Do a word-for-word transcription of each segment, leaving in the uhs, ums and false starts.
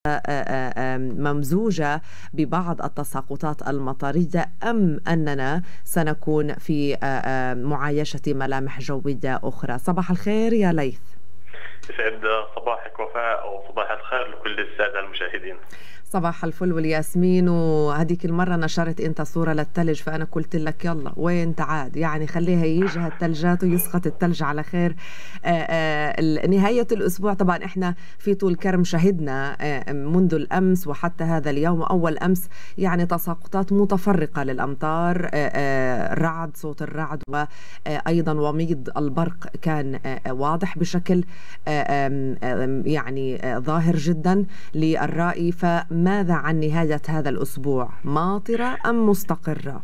ممزوجة ببعض التساقطات المطرية، أم أننا سنكون في معايشة ملامح جوية أخرى؟ صباح الخير يا ليث. يسعد صباحك وفاء، وصباح الخير لكل السادة المشاهدين. صباح الفل والياسمين. وهذيك المرة نشرت انت صورة للثلج، فأنا قلت لك يلا وين تعاد، يعني خليها يجي هالثلجات ويسقط الثلج على خير. آآ آآ نهاية الأسبوع طبعا احنا في طول كرم شهدنا منذ الأمس وحتى هذا اليوم، أول أمس يعني تساقطات متفرقة للأمطار، رعد، صوت الرعد وأيضا وميض البرق كان واضح بشكل يعني ظاهر جدا للرأي. فماذا عن نهاية هذا الأسبوع؟ ماطرة أم مستقرة؟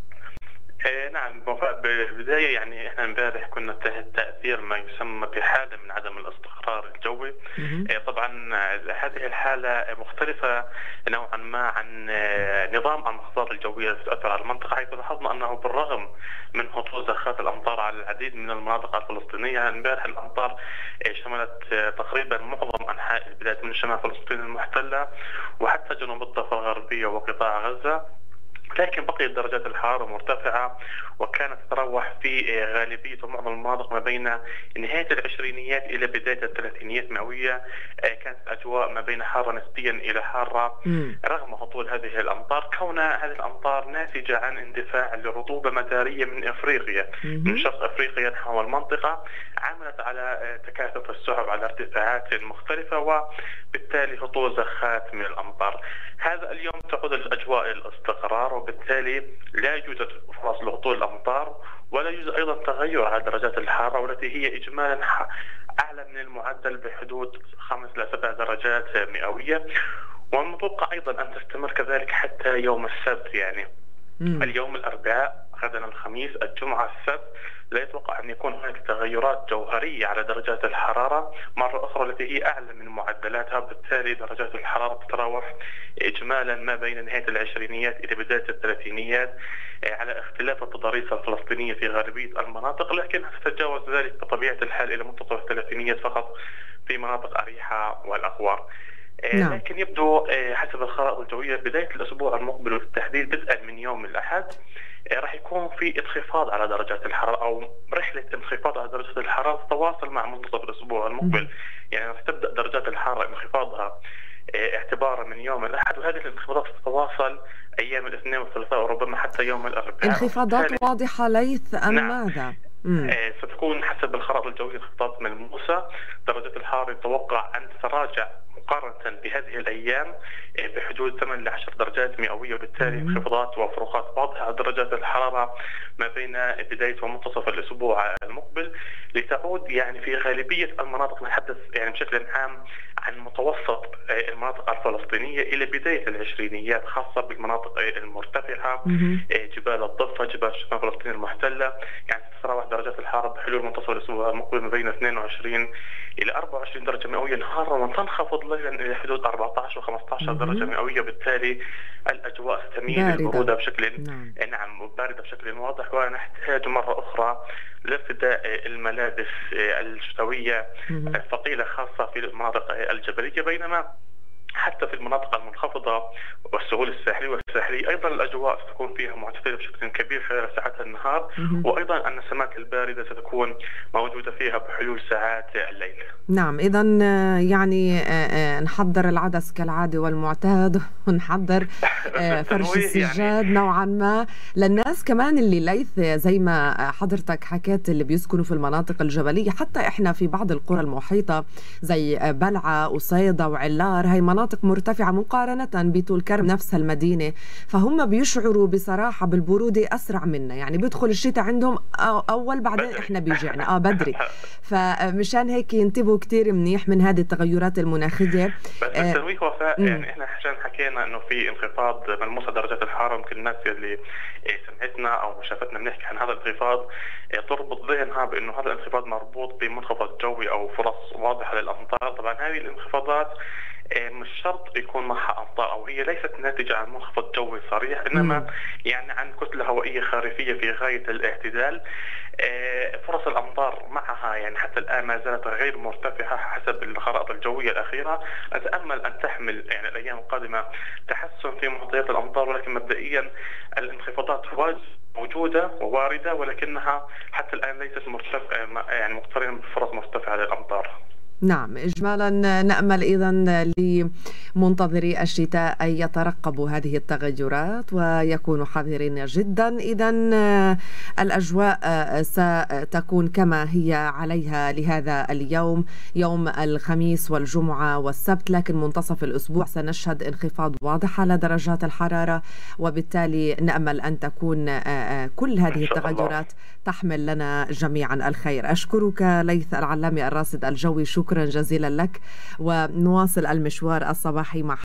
آه نعم وفاء، بالبداية يعني احنا امبارح كنا تحت تأثير ما يسمى بحالة من عدم الاستقرار الجوي. آه طبعا هذه الحالة مختلفة نوعا ما عن آه نظام المحافظات الجوية التي تؤثر على المنطقة، حيث لاحظنا انه بالرغم من هطول زخات الامطار على العديد من المناطق الفلسطينية، امبارح الامطار آه شملت آه تقريبا معظم انحاء البلاد من شمال فلسطين المحتلة وحتى جنوب الضفة الغربية وقطاع غزة، لكن بقيت درجات الحرارة مرتفعة وكانت تتراوح في غالبية ومعظم المناطق ما بين نهاية العشرينيات إلى بداية الثلاثينيات مئوية. كانت الأجواء ما بين حارة نسبيا إلى حارة رغم هطول هذه الأمطار، كون هذه الأمطار ناتجة عن اندفاع لرطوبة مدارية من أفريقيا من شرق أفريقيا نحو المنطقة، عملت على تكاثف السحب على ارتفاعات مختلفة وبالتالي هطول زخات من الأمطار. هذا اليوم تعود الأجواء الاستقرار، وبالتالي لا يوجد فرص لهطول الأمطار ولا يوجد أيضا تغير على درجات الحرارة، والتي هي إجمالا أعلى من المعدل بحدود خمس إلى سبع درجات مئوية، والمتوقع أيضا أن تستمر كذلك حتى يوم السبت. يعني مم. اليوم الأربعاء، غدا الخميس، الجمعة، السبت لا يتوقع أن يكون هناك تغيرات جوهرية على درجات الحرارة مرة أخرى التي هي أعلى من معدلاتها، بالتالي درجات الحرارة تتراوح إجمالا ما بين نهاية العشرينيات إلى بداية الثلاثينيات على اختلاف التضاريس الفلسطينية في غالبية المناطق، لكنها تتجاوز ذلك بطبيعة الحال إلى منتصف الثلاثينيات فقط في مناطق أريحة والأغوار. نعم. لكن يبدو حسب الخرائط الجوية بداية الأسبوع المقبل وبالتحديد بدءا من يوم الأحد راح يكون في انخفاض على درجات الحرارة، أو رحلة انخفاض على درجات الحرارة تتواصل مع منتصف الأسبوع المقبل. يعني راح تبدأ درجات الحرارة انخفاضها اعتبارا من يوم الأحد، وهذه الانخفاضات تتواصل أيام الاثنين والثلاثاء وربما حتى يوم الأربعاء. انخفاضات واضحة ليث أم نعم. ماذا؟ مم. ستكون حسب الخرائط الجوية انخفاضات ملموسة. درجة الحرارة يتوقع أن تتراجع مقارنة بهذه الأيام بحدود ثمانية إلى عشر درجات مئوية، وبالتالي انخفاضات وفروقات واضحة على درجات الحرارة ما بين بداية ومنتصف الأسبوع المقبل، لتعود يعني في غالبية المناطق، نتحدث يعني بشكل عام عن متوسط المناطق الفلسطينية إلى بداية العشرينيات، خاصة بالمناطق المرتفعة، جبال الضفة، جبال شمال فلسطين المحتلة، يعني تتراوح درجات الحرارة بحلول منتصف الأسبوع المقبل ما بين اثنين وعشرين إلى أربعة وعشرين درجة مئوية نهارا، وتنخفض ليلا إلى حدود أربعة عشر وخمسة عشر درجة مئوية، بالتالي الأجواء ستميل للبرودة بشكل نعم. نعم باردة بشكل واضح، ونحتاج مرة أخرى لارتداء الملابس الشتوية الثقيلة خاصة في المناطق الجبلية، بينما حتى في المناطق المنخفضة والسهول الساحلي والساحلي أيضا الأجواء ستكون فيها معتدلة بشكل كبير خلال ساعات النهار، وأيضا النسمات الباردة ستكون موجودة فيها بحلول ساعات الليل. نعم، إذا يعني نحضر العدس كالعادة والمعتاد، ونحضر فرش السجاد يعني نوعا ما للناس كمان اللي ليث زي ما حضرتك حكيت اللي بيسكنوا في المناطق الجبلية، حتى إحنا في بعض القرى المحيطة زي بلعة وصيدا وعلار، هاي مناطق مرتفعة مقارنة بطول كرم نفس المدينة، فهم بيشعروا بصراحة بالبرودة أسرع منا، يعني بيدخل الشتاء عندهم أول بعدين إحنا بيجينا آه بدري، فمشان هيك ينتبهوا كتير منيح من هذه التغيرات المناخية. بس التنويه وفاء، يعني إحنا عشان حكينا إنه في انخفاض ملموس درجات الحرارة، ممكن الناس اللي سمعتنا أو شافتنا بنحكي عن هذا الانخفاض تربط ذهنها بإنه هذا الانخفاض مربوط بمنخفض جوي أو فرص واضحة للأمطار. طبعا هذه الانخفاضات مش شرط يكون معها أمطار، أو هي ليست ناتجة عن منخفض جوي صريح، إنما مم. يعني عن كتلة هوائية خريفية في غاية الاعتدال. فرص الأمطار معها يعني حتى الآن ما زالت غير مرتفعة حسب الخرائط الجوية الأخيرة. أتأمل أن تحمل يعني الأيام القادمة تحسن في معطيات الأمطار، ولكن مبدئيا الانخفاضات موجودة وواردة، ولكنها حتى الآن ليست مرتفعة يعني مقترنة بفرص مرتفعة للأمطار. نعم، إجمالا نأمل إذن لمنتظري الشتاء أن يترقبوا هذه التغيرات ويكونوا حذرين جدا. إذن الأجواء ستكون كما هي عليها لهذا اليوم، يوم الخميس والجمعة والسبت، لكن منتصف الأسبوع سنشهد انخفاض واضح على درجات الحرارة، وبالتالي نأمل أن تكون كل هذه التغيرات تحمل لنا جميعا الخير. أشكرك ليث العلامي الراصد الجوي، شكرا جزيلا لك، ونواصل المشوار الصباحي مع